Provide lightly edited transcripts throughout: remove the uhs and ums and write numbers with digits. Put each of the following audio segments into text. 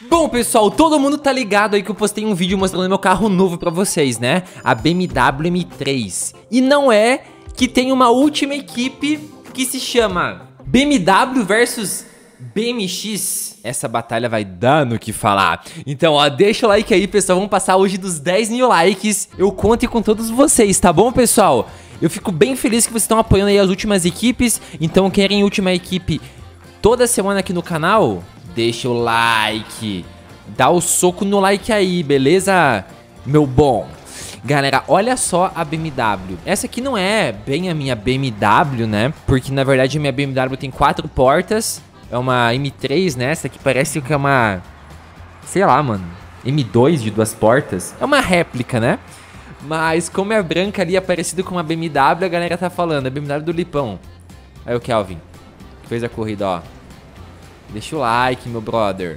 Bom, pessoal, todo mundo tá ligado aí que eu postei um vídeo mostrando meu carro novo pra vocês, né? A BMW M3. E não é que tem uma última equipe que se chama BMW versus BMX. Essa batalha vai dar no que falar. Então, ó, deixa o like aí, pessoal. Vamos passar hoje dos 10 mil likes. Eu conto com todos vocês, tá bom, pessoal? Eu fico bem feliz que vocês estão apoiando aí as últimas equipes. Então, querem última equipe toda semana aqui no canal? Deixa o like, dá o soco no like aí, beleza, meu bom? Galera, olha só a BMW. Essa aqui não é bem a minha BMW, né? Porque, na verdade, a minha BMW tem 4 portas. É uma M3, né? Essa aqui parece que é uma... sei lá, mano. M2 de 2 portas. É uma réplica, né? Mas como é branca ali, é parecido com uma BMW, a galera tá falando. É a BMW do Lipão. Aí o Kelvin, que fez a corrida, ó. Deixa o like, meu brother.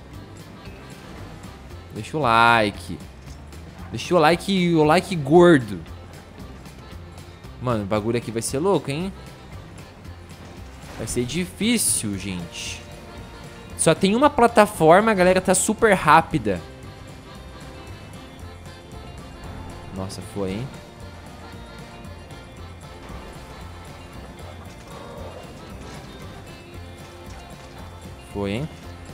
Deixa o like. Deixa o like gordo. Mano, o bagulho aqui vai ser louco, hein? Vai ser difícil, gente. Só tem uma plataforma, a galera tá super rápida. Nossa, foi, hein? Foi, hein?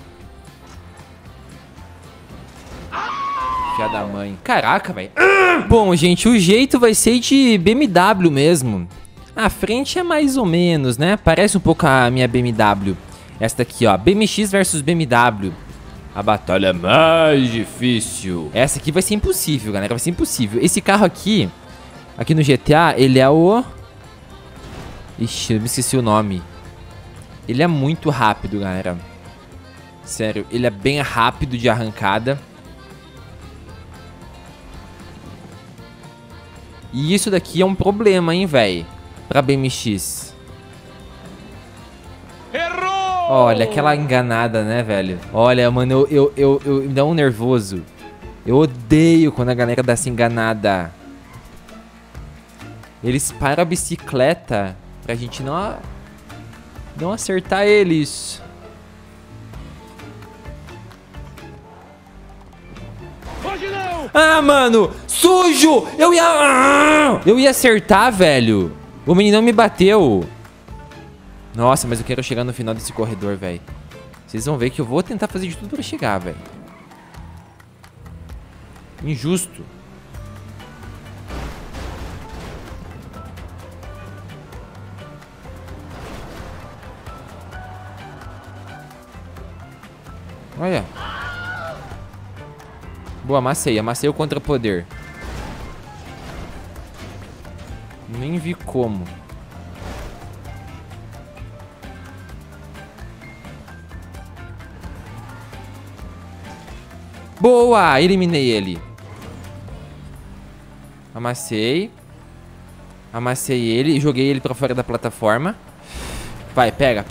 Filha da mãe. Caraca, velho. Bom, gente, o jeito vai ser de BMW mesmo. A frente é mais ou menos, né? Parece um pouco a minha BMW. Essa daqui, ó. BMX versus BMW. A batalha mais difícil. Essa aqui vai ser impossível, galera. Vai ser impossível. Esse carro aqui, aqui no GTA, ele é o... Ixi, eu me esqueci o nome. Ele é muito rápido, galera. Sério, ele é bem rápido de arrancada. E isso daqui é um problema, hein, velho, pra BMX. Errou! Olha, aquela enganada, né, velho? Olha, mano, eu me dá um nervoso. Eu odeio quando a galera dá essa enganada. Eles param a bicicleta pra gente não acertar eles. Ah, mano, sujo! Eu ia acertar, velho. O menino me bateu. Nossa, mas eu quero chegar no final desse corredor, velho. Vocês vão ver que eu vou tentar fazer de tudo pra chegar, velho. Injusto. Olha. Boa, amassei o contra-poder. Nem vi como. Boa, eliminei ele. Amassei ele e joguei ele pra fora da plataforma. Vai, pega.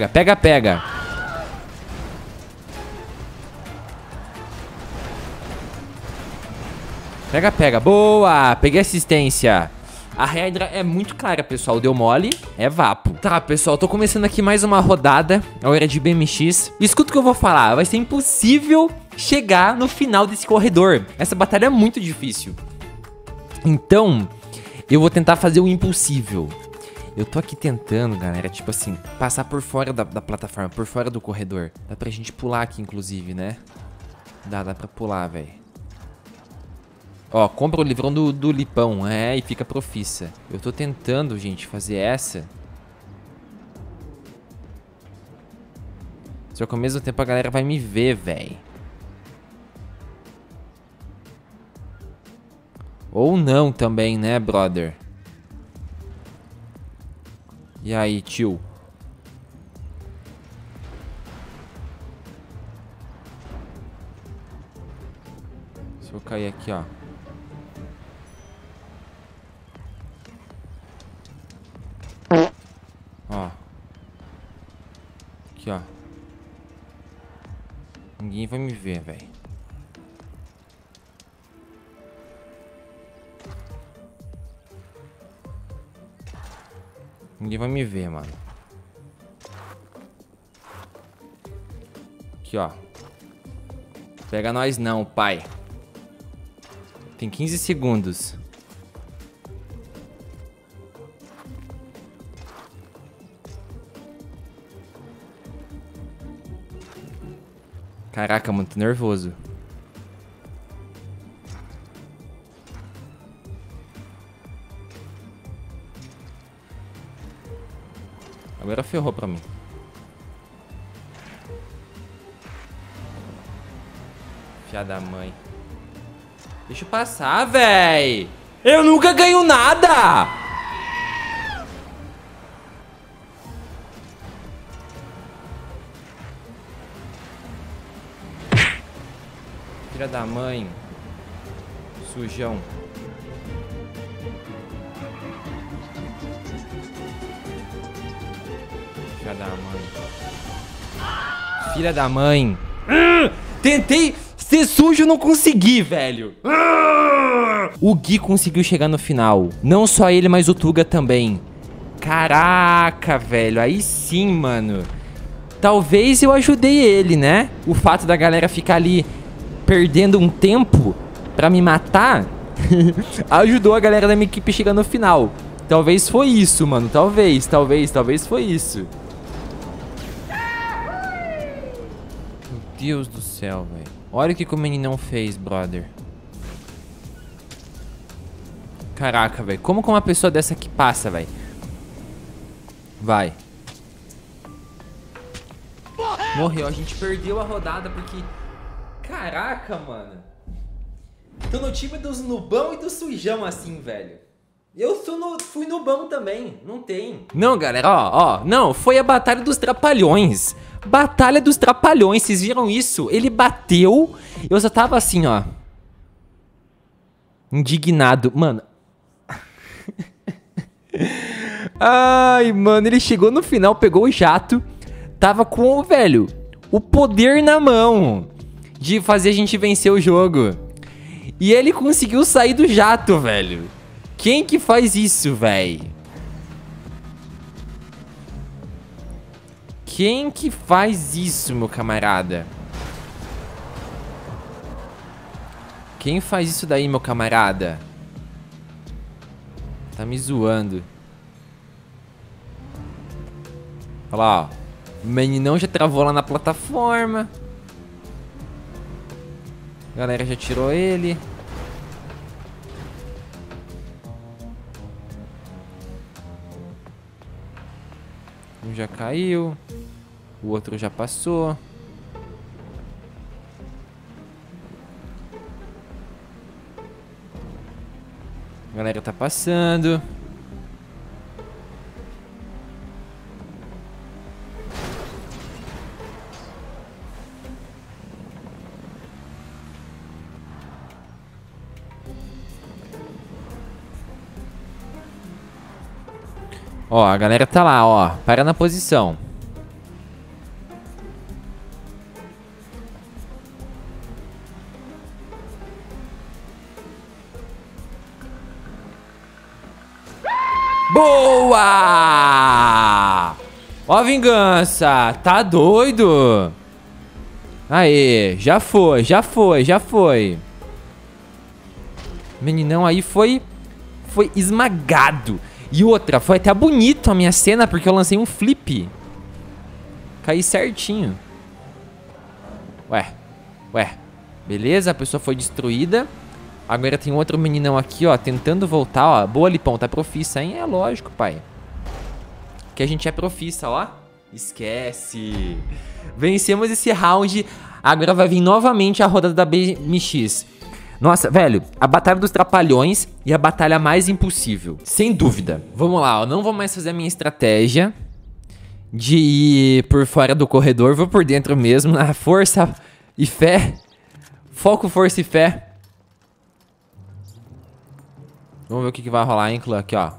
Pega. Boa! Peguei assistência. A Hydra é muito clara, pessoal. Deu mole, é vapo. Tá, pessoal, tô começando aqui mais uma rodada. A hora de BMX. Escuta o que eu vou falar. Vai ser impossível chegar no final desse corredor. Essa batalha é muito difícil. Então, eu vou tentar fazer o impossível. Eu tô aqui tentando, galera, tipo assim, passar por fora da plataforma, por fora do corredor. Dá pra gente pular aqui, inclusive, né? Dá pra pular, velho. Ó, compra o livrão do Lipão, e fica profissa. Eu tô tentando, gente, fazer essa. Só que ao mesmo tempo a galera vai me ver, velho. Ou não também, né, brother? E aí, tio? Se eu cair aqui, ó. Ó. Aqui, ó. Ninguém vai me ver, velho. Ninguém vai me ver, mano. Aqui, ó. Pega nós não, pai. Tem 15 segundos. Caraca, mano, tô nervoso. Agora ferrou pra mim. Filha da mãe. Deixa eu passar, véi. Eu nunca ganho nada. Filha da mãe. Sujão. Filha da mãe. Filha da mãe. Tentei ser sujo, não consegui, velho. O Gui conseguiu chegar no final. Não só ele, mas o Tuga também. Caraca, velho. Aí sim, mano. Talvez eu ajudei ele, né? O fato da galera ficar ali perdendo um tempo pra me matar ajudou a galera da minha equipe chegar no final. Talvez foi isso, mano. Talvez foi isso. Meu Deus do céu, velho. Olha o que o meninão fez, brother. Caraca, velho. Como que uma pessoa dessa aqui passa, velho? Vai. Morreu. A gente perdeu a rodada porque... Caraca, mano. Tô no time dos nubão e do sujão assim, velho. Eu fui nubão também. Não tem. Não, galera. Ó. Não, foi a Batalha dos Trapalhões. Batalha dos Trapalhões. Vocês viram isso? Ele bateu. Eu só tava assim, ó. Indignado. Mano. Ai, mano. Ele chegou no final, pegou o jato. Tava com, velho, o poder na mão de fazer a gente vencer o jogo. E ele conseguiu sair do jato, velho. Quem que faz isso, velho? Quem que faz isso, meu camarada? Quem faz isso daí, meu camarada? Tá me zoando. Olha lá, ó. O meninão já travou lá na plataforma. A galera já tirou ele. Um já caiu. O outro já passou. A galera tá passando. Ó, a galera tá lá, ó. Para na posição. Boa! Ó a vingança. Tá doido? Aê, já foi. Meninão aí foi esmagado. E outra, foi até bonito a minha cena, porque eu lancei um flip. Caí certinho. Ué. Beleza, a pessoa foi destruída. Agora tem outro meninão aqui, ó, tentando voltar, ó. Boa, Lipão, tá profissa, hein? É lógico, pai. Que a gente é profissa, ó. Esquece. Vencemos esse round. Agora vai vir novamente a rodada da BMX. Nossa, velho, a Batalha dos Trapalhões e a batalha mais impossível. Sem dúvida. Vamos lá, ó. Não vou mais fazer a minha estratégia de ir por fora do corredor. Vou por dentro mesmo, na força e fé. Foco, força e fé. Vamos ver o que vai rolar, hein, Clã? Aqui, ó.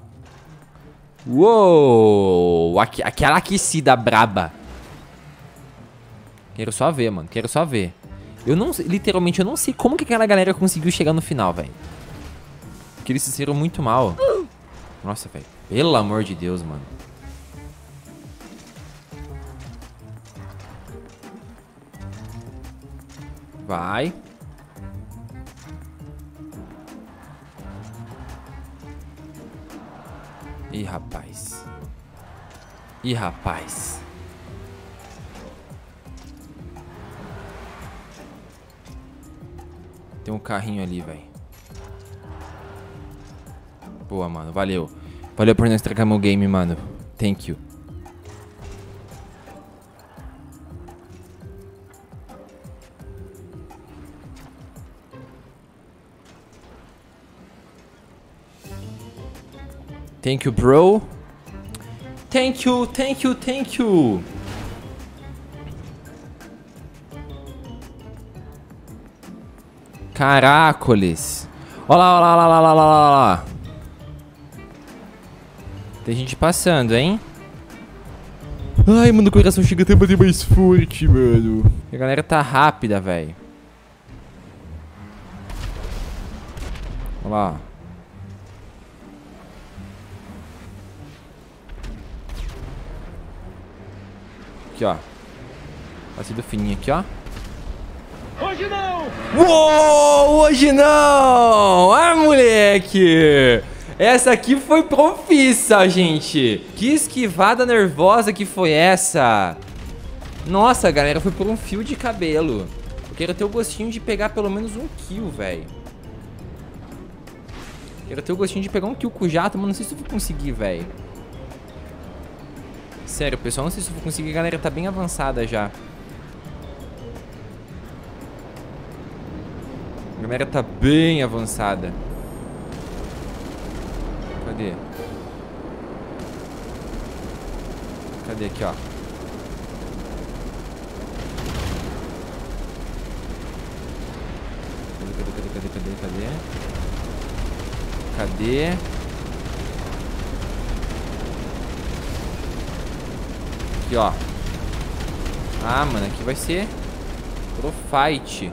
Uou! Aquela aquecida braba. Quero só ver, mano. Quero só ver. Eu não... Literalmente, eu não sei como que aquela galera conseguiu chegar no final, velho. Porque eles se fizeram muito mal. Nossa, velho. Pelo amor de Deus, mano. Vai. Ih, rapaz. Ih, rapaz. Tem um carrinho ali, velho. Boa, mano. Valeu. Valeu por não estragar meu game, mano. Thank you. Thank you, bro. Thank you, thank you, thank you. Caracoles. Olha lá, olha lá, olha lá, olha lá, olha lá. Tem gente passando, hein? Ai, mano, o coração chega até a bater mais forte, mano. A galera tá rápida, velho. Olha lá. Aqui, ó. Batido fininho aqui, ó. Hoje não! Uou, hoje não! Ah, moleque! Essa aqui foi profissa, gente. Que esquivada nervosa que foi essa. Nossa, galera, foi por um fio de cabelo. Eu quero ter o gostinho de pegar pelo menos um kill, velho. Quero ter o gostinho de pegar um kill com o jato, mas não sei se eu vou conseguir, velho. Sério, pessoal, não sei se eu vou conseguir. A galera tá bem avançada já. A galera tá bem avançada. Cadê? Cadê aqui, ó? Cadê? Aqui, ó. Ah, mano, aqui vai ser pro fight.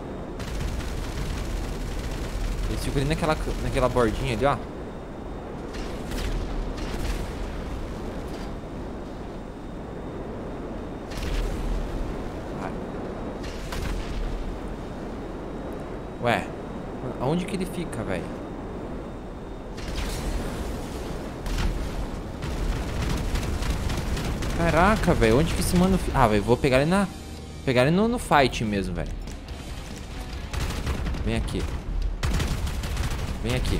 Eles ficam ali naquela bordinha ali, ó. Ué, aonde que ele fica, velho? Caraca, velho, onde que esse mano... Ah, velho, vou pegar ele na... Pegar ele no fight mesmo, velho. Vem aqui. Vem aqui.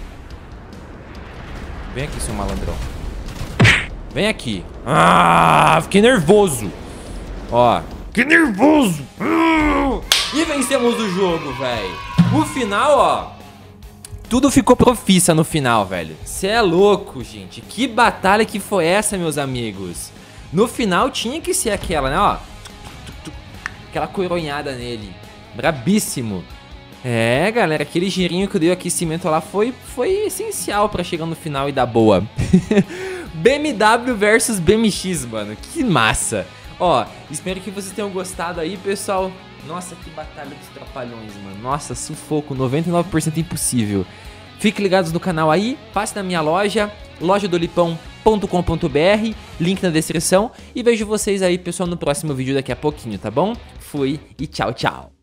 Vem aqui, seu malandrão. Vem aqui. Ah, fiquei nervoso. Ó, fiquei nervoso. E vencemos o jogo, velho. O final, ó, tudo ficou profissa no final, velho. Cê é louco, gente. Que batalha que foi essa, meus amigos? No final tinha que ser aquela, né, ó. Aquela coronhada nele. Brabíssimo. É, galera, aquele girinho que eu dei aquecimento lá foi essencial pra chegar no final e dar boa. BMW versus BMX, mano. Que massa. Ó, espero que vocês tenham gostado aí, pessoal. Nossa, que batalha dos trapalhões, mano. Nossa, sufoco, 99% impossível. Fiquem ligados no canal aí, passe na minha loja, lojadolipão.com.br, link na descrição. E vejo vocês aí, pessoal, no próximo vídeo daqui a pouquinho, tá bom? Fui e tchau, tchau.